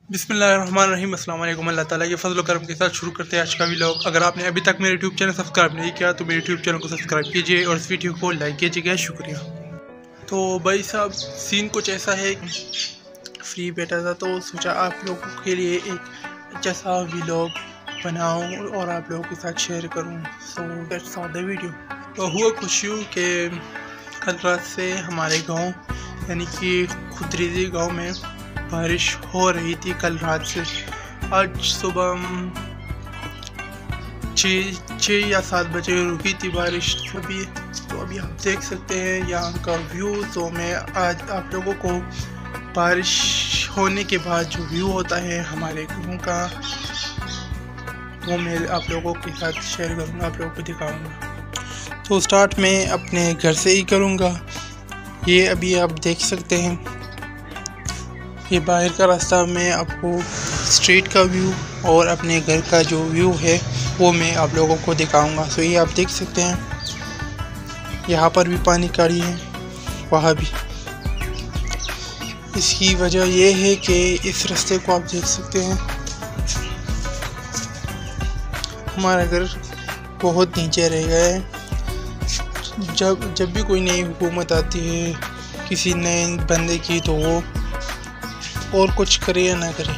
बिस्मिल्लाहिर्रहमानिर्रहीम। अस्सलाम वालेकुम। अल्लाह ताला के फजल करम के साथ शुरू करते हैं आज का व्लॉग। अगर आपने अभी तक मेरे यूट्यूब चैनल सब्सक्राइब नहीं किया तो मेरे यूट्यूब चैनल को सब्सक्राइब कीजिए और इस वीडियो को लाइक कीजिएगा, शुक्रिया। तो भाई साहब, सीन कुछ ऐसा है, फ्री बैठा था तो सोचा आप लोगों के लिए एक अच्छा सा व्लॉग बनाऊं और आप लोगों के साथ शेयर करूं। So that's all the video. तो हुआ कुछ यूँ कि कल रात से हमारे गांव यानी कि खुदरीजी गांव में बारिश हो रही थी। कल रात से आज सुबह 6 या 7 बजे रुकी थी बारिश। तो अभी आप देख सकते हैं यहाँ का व्यू। तो मैं आज आप लोगों को बारिश होने के बाद जो व्यू होता है हमारे गाँव का, वो मैं आप लोगों के साथ शेयर करूँगा, आप लोगों को दिखाऊँगा। तो स्टार्ट मैं अपने घर से ही करूँगा। ये अभी आप देख सकते हैं, ये बाहर का रास्ता। मैं आपको स्ट्रीट का व्यू और अपने घर का जो व्यू है वो मैं आप लोगों को दिखाऊंगा। तो ये आप देख सकते हैं, यहाँ पर भी पानी काड़ी है, वहाँ भी। इसकी वजह ये है कि इस रास्ते को आप देख सकते हैं, हमारा घर बहुत नीचे रह गया है। जब भी कोई नई हुकूमत आती है किसी नए बंदे की, तो वो और कुछ करे या ना करे,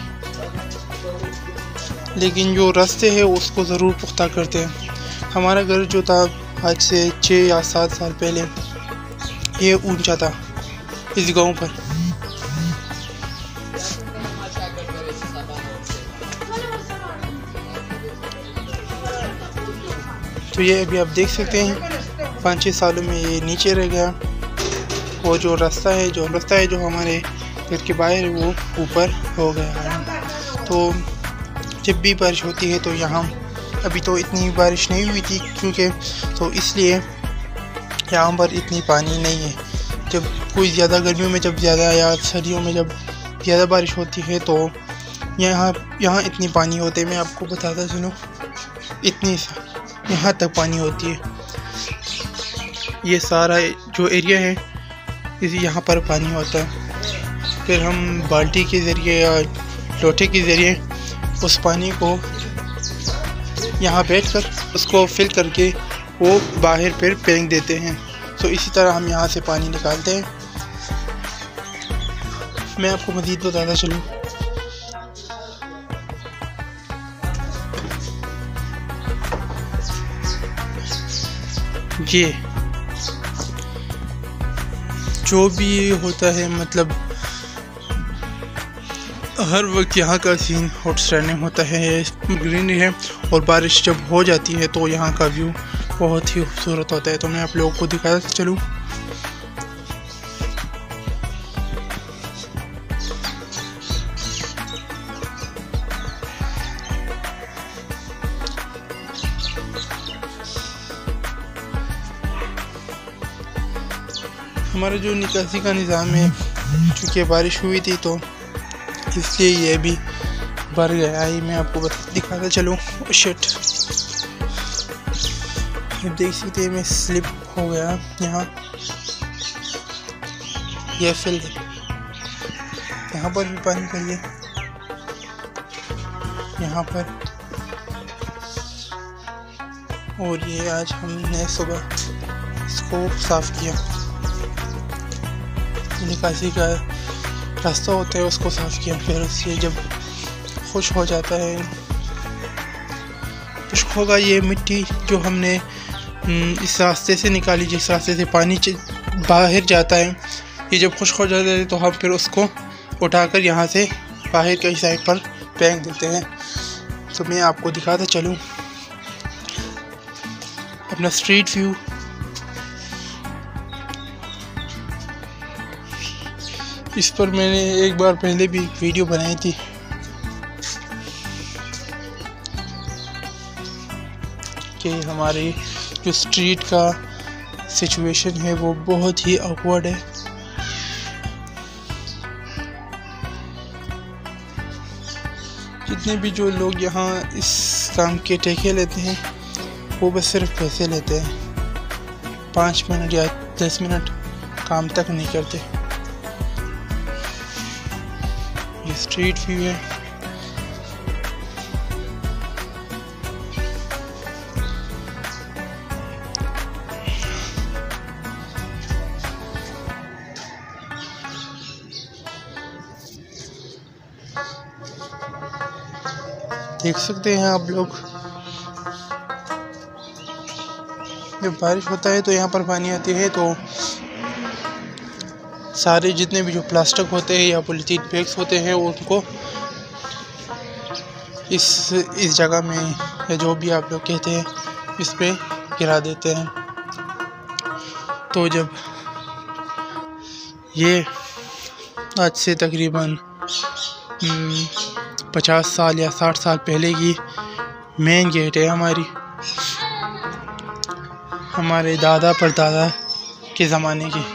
लेकिन जो रास्ते हैं उसको ज़रूर पुख्ता करते हैं। हमारा घर जो था आज से 6 या 7 साल पहले, ये ऊंचा था इस गांव पर। तो ये अभी आप देख सकते हैं 5-6 सालों में ये नीचे रह गया। और जो रास्ता है जो हमारे घर के बाहर है वो ऊपर हो गया है। तो जब भी बारिश होती है तो यहाँ, अभी तो इतनी बारिश नहीं हुई थी क्योंकि, तो इसलिए यहाँ पर इतनी पानी नहीं है। जब कोई ज़्यादा गर्मियों में जब ज़्यादा या सर्दियों में जब ज़्यादा बारिश होती है तो यहाँ इतनी पानी होते हैं। मैं आपको बताता चलूँ, इतनी यहाँ तक पानी होती है। ये सारा जो एरिया है इसी यहाँ पर पानी होता है। फिर हम बाल्टी के ज़रिए या लोटे के ज़रिए उस पानी को यहाँ बैठकर उसको फिल करके वो बाहर फिर फेंक देते हैं। तो इसी तरह हम यहाँ से पानी निकालते हैं। मैं आपको मज़ीद बताता चलूँ, ये जो भी होता है, मतलब हर वक्त यहाँ का सीन आउटस्टैंडिंग होता है, ग्रीनरी है। और बारिश जब हो जाती है तो यहाँ का व्यू बहुत ही खूबसूरत होता है। तो मैं आप लोगों को दिखाता चलूँ, हमारा जो निकासी का निज़ाम है, चूँकि बारिश हुई थी तो इसलिए ये भी भर गया है। मैं आपको दिखाता चलूँ। शिट, ये देख सकते हैं, मैं स्लिप हो गया यहाँ। ये फिल है, यहाँ पर भी पानी चाहिए, यहाँ पर। और ये आज हमने सुबह इसको साफ़ किया। निकासी का रास्ता होता है उसको साफ़ किया, फिर उससे जब खुश हो जाता है, खुश्क होगा ये मिट्टी जो हमने इस रास्ते से निकाली, जिस रास्ते से पानी बाहर जाता है, ये जब खुश्क हो जाता है तो हम फिर उसको उठाकर यहाँ से बाहर की साइड पर फेंक देते हैं। तो मैं आपको दिखाता चलूँ अपना स्ट्रीट व्यू। इस पर मैंने एक बार पहले भी वीडियो बनाई थी। कि हमारे जो स्ट्रीट का सिचुएशन है वो बहुत ही ऑकवर्ड है। जितने भी जो लोग यहाँ इस काम के ठेके लेते हैं वो बस सिर्फ पैसे लेते हैं, 5 मिनट या 10 मिनट काम तक नहीं करते। ये स्ट्रीट व्यू है। देख सकते हैं आप लोग, जब बारिश होता है तो यहाँ पर पानी आती है तो सारे जितने भी जो प्लास्टिक होते हैं या पॉलीथीन बैग्स होते हैं उनको इस जगह में या जो भी आप लोग कहते हैं इस पे गिरा देते हैं। तो जब ये आज से तकरीबन 50 साल या 60 साल पहले की मेन गेट है हमारे दादा परदादा के ज़माने की।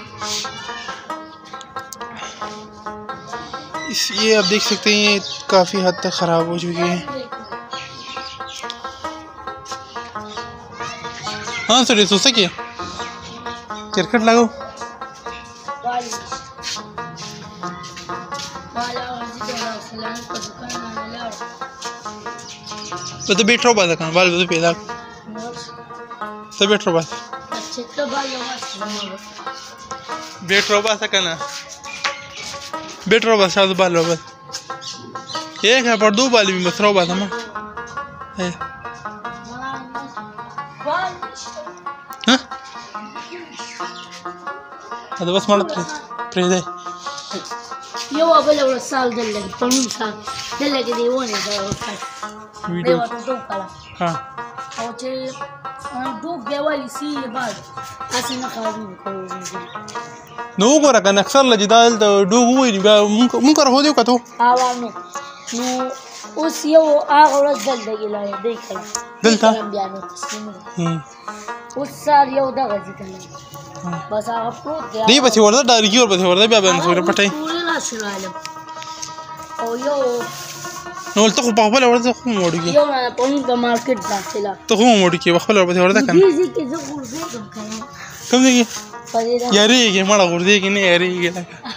ये आप देख सकते हैं ये काफ़ी हद तक ख़राब हो चुकी है। हाँ सर सोच सके क्रिकेट लगाओ तो बैठ रहो बात बाल तो पैदा तो बैठ रहो बात करना बैठ रहो बस शायद बाल बस एक है पर दो बाल भी बस रहो बात हम बस मार प्रेद है Yo avevo la sal delle pronuncia delle che devo ne da video हाँ oggi दो गेवाली सी बाद ऐसे ना खाऊं नो को रखा नक्सल लजिदाल तो दो हुई मुंकर हो दियो का तो आवानो नो उस यो आगोरा दल दे देख दलता उस सार यो दा गजी कला बस आपको नहीं बस वर्दा डारी और बस वर्दा भी अब सोरे पटाई ओ यो नो तो को पापा वर्दा को मोड़ के यो ना पौन का मार्केट दाखला तो को मोड़ के बखला वर्दा वर्दा kan जी के जो गुर्दे कम देखिए यार ये माड़ा गुर्दे की नहीं यार ये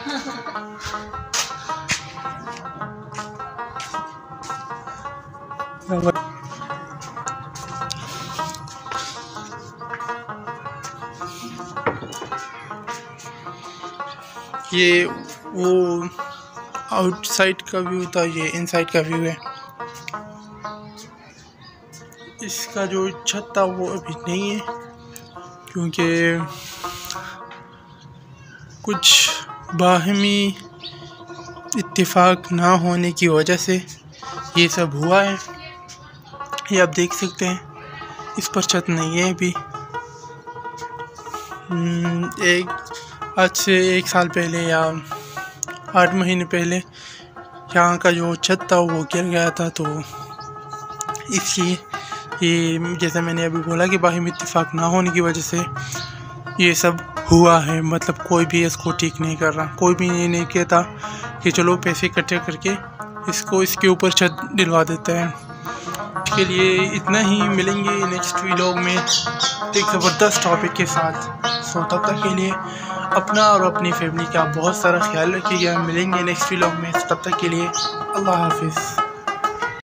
ये वो आउटसाइड का व्यू था, ये इनसाइड का व्यू है। इसका जो छत था वो अभी नहीं है क्योंकि कुछ बाहमी इत्तेफाक ना होने की वजह से ये सब हुआ है। ये आप देख सकते हैं इस पर छत नहीं है अभी। आज से 1 साल पहले या 8 महीने पहले यहाँ का जो छत था वो गिर गया था। तो इसलिए ये जैसा मैंने अभी बोला कि बाहमी इत्तेफाक ना होने की वजह से ये सब हुआ है। मतलब कोई भी इसको ठीक नहीं कर रहा, कोई भी ये नहीं कहता कि चलो पैसे इकट्ठे करके इसके ऊपर छत दिलवा देते हैं। इसके लिए इतना ही, मिलेंगे नेक्स्ट व्लॉग में एक ज़बरदस्त टॉपिक के साथ। सो तब तक के लिए अपना और अपनी फैमिली का बहुत सारा ख्याल रखिएगा। मिलेंगे नेक्स्ट व्लॉग में, तब तक के लिए अल्लाह हाफिज़।